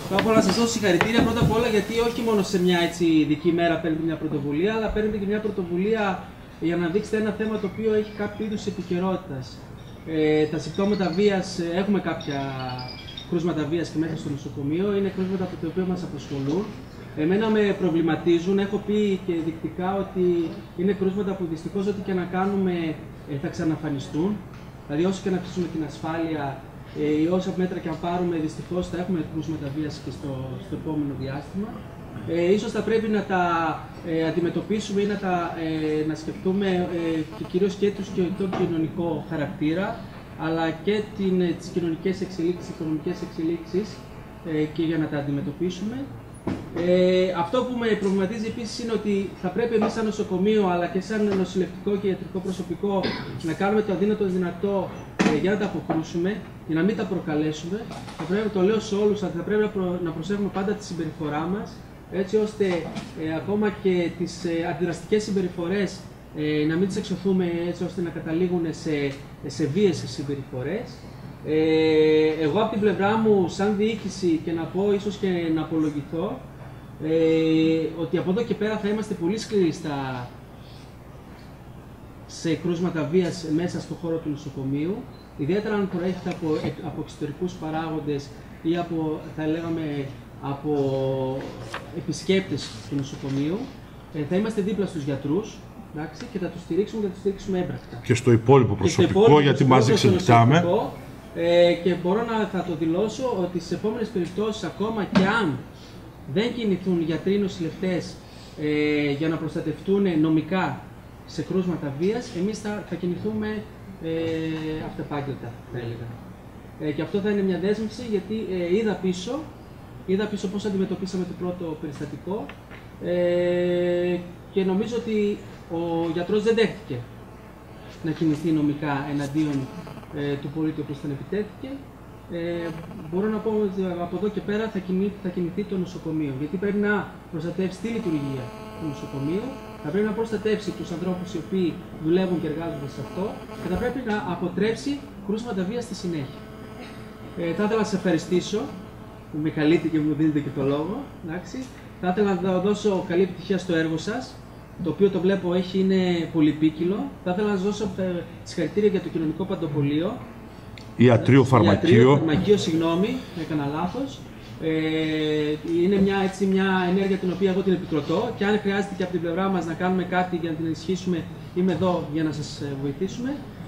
Πάω να σας δώσω συγχαρητήρια πρώτα απ' όλα, γιατί όχι μόνο σε μια έτσι ειδική μέρα παίρνετε μια πρωτοβουλία, αλλά παίρνετε και μια πρωτοβουλία για να δείξετε ένα θέμα το οποίο έχει κάποιο είδους επικαιρότητας. Τα συμπτώματα βίας, έχουμε κάποια κρούσματα βίας και μέσα στο νοσοκομείο, είναι κρούσματα τα οποία μας απασχολούν. Εμένα με προβληματίζουν, έχω πει και δεικτικά ότι είναι κρούσματα που δυστυχώς ό,τι και να κάνουμε θα ξαναφανιστούν. Δηλαδή όσο και να αυξήσουμε την ασφάλεια ή όσα μέτρα και αν πάρουμε, δυστυχώς θα έχουμε κρούσματα βίας και στο επόμενο διάστημα. Ίσως θα πρέπει να τα αντιμετωπίσουμε ή να σκεφτούμε κυρίως και τον κοινωνικό χαρακτήρα, αλλά και τις κοινωνικές εξελίξεις, οικονομικές εξελίξεις και για να τα αντιμετωπίσουμε. Αυτό που με προβληματίζει επίσης είναι ότι θα πρέπει εμείς σαν νοσοκομείο, αλλά και σαν νοσηλευτικό και ιατρικό προσωπικό, να κάνουμε το αδύνατο δυνατό για να τα αποκρούσουμε, για να μην τα προκαλέσουμε. Θα πρέπει, το λέω σε όλους, θα πρέπει να προσέχουμε πάντα τη συμπεριφορά μας, έτσι ώστε ακόμα και τις αντιδραστικές συμπεριφορές να μην τις εξωθούμε, έτσι ώστε να καταλήγουν σε βίες συμπεριφορές. Εγώ από την πλευρά μου, σαν διοίκηση, και να πω ίσως και να απολογηθώ, ότι από εδώ και πέρα θα είμαστε πολύ σκληροί σε κρούσματα βίας μέσα στον χώρο του νοσοκομείου, ιδιαίτερα αν προέρχεται από εξωτερικούς παράγοντες ή θα λέγαμε, από επισκέπτες του νοσοκομείου. Θα είμαστε δίπλα στους γιατρούς, εντάξει, και θα τους στηρίξουμε έμπρακτα. Και στο υπόλοιπο προσωπικό, γιατί μαζί ξεμπτάμε. Και μπορώ θα το δηλώσω ότι στις επόμενες περιπτώσεις, ακόμα και αν δεν κινηθούν γιατροί νοσηλευτές για να προστατευτούν νομικά σε κρούσματα βίας, εμείς θα κινηθούμε αυτεπάγγελτα, θα έλεγα. Και αυτό θα είναι μια δέσμευση, γιατί είδα πίσω πώς αντιμετωπίσαμε το πρώτο περιστατικό και νομίζω ότι ο γιατρός δεν δέχτηκε να κινηθεί νομικά εναντίον του πολίτη όπως τον επιτέθηκε. Μπορώ να πω ότι από εδώ και πέρα θα κινηθεί το νοσοκομείο, γιατί πρέπει να προστατεύσει τη λειτουργία του νοσοκομείου, θα πρέπει να προστατεύσει τους ανθρώπους οι οποίοι δουλεύουν και εργάζονται σε αυτό και θα πρέπει να αποτρέψει κρούσματα βίας στη συνέχεια. Θα ήθελα να σας ευχαριστήσω που με καλείτε και μου δίνετε και το λόγο. Εντάξει. Θα ήθελα να δώσω καλή επιτυχία στο έργο σας, το οποίο το βλέπω είναι πολυπίκυλο. Θα ήθελα να σας δώσω συγχαρητήρια για το κοινωνικό παντοπολείο. Ιατρείο φαρμακείο, συγγνώμη, έκανα λάθος. Είναι μια ενέργεια την οποία εγώ την επικροτώ και αν χρειάζεται και από την πλευρά μας να κάνουμε κάτι για να την ενισχύσουμε, είμαι εδώ για να σας βοηθήσουμε.